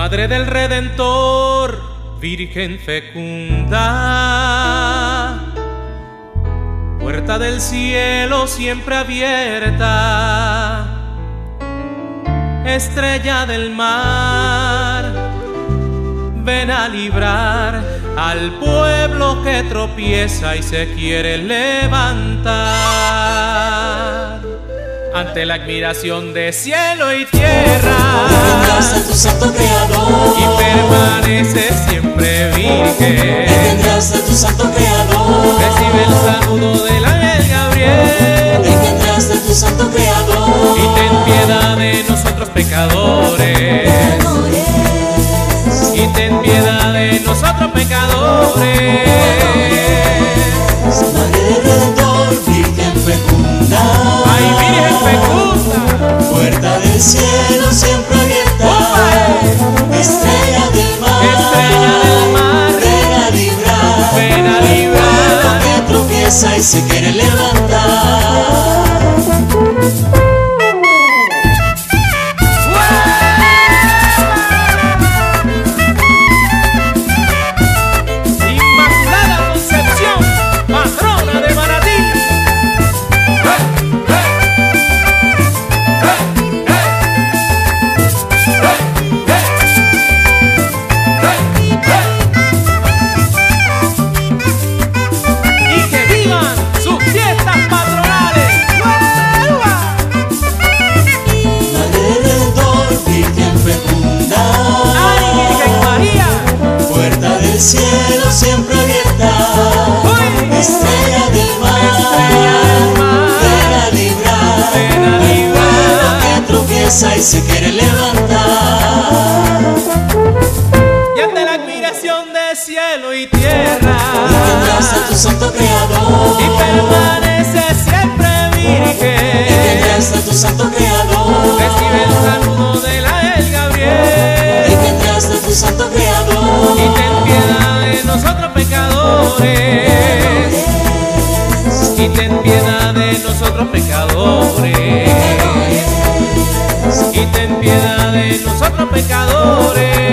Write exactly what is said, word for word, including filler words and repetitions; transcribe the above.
Madre del Redentor, Virgen fecunda, puerta del cielo siempre abierta, estrella del mar, ven a librar al pueblo que tropieza y se quiere levantar. Ante la admiración de cielo y tierra, vendrás a tu santo creador y permaneces siempre virgen. Vendrás a tu santo creador, Recibe el saludo del ángel Gabriel. Vendrás a tu santo creador Y ten piedad de nosotros pecadores. Y ten piedad de nosotros pecadores. Madre del Redentor, Virgen fecunda, Ay, Virgen fecunda, puerta del cielo siempre abierta, estrella del mar, estrella del mar, ven a librar, ven a librar pueblo que tropieza y se quiere levantar. Inmaculada Concepción, patrona de Manatí. Y que vivan sus fiestas patronales. Madre del Redentor, Virgen fecunda, ¡Ay, Virgen María! puerta del cielo siempre abierta, ¡Uy! estrella del mar, Estrella del mar, ven a librar, ven a librar. pueblo que tropieza y se quiere levantar. Y ante la admiración de cielo y tierra, Vendrás a tu santo creador y permanece siempre virgen. Vendrás a tu santo creador, Recibe el saludo del ángel Gabriel. Vendrás a tu santo creador Y ten piedad de nosotros pecadores. Y ten piedad de nosotros pecadores. Y ten piedad de nosotros pecadores.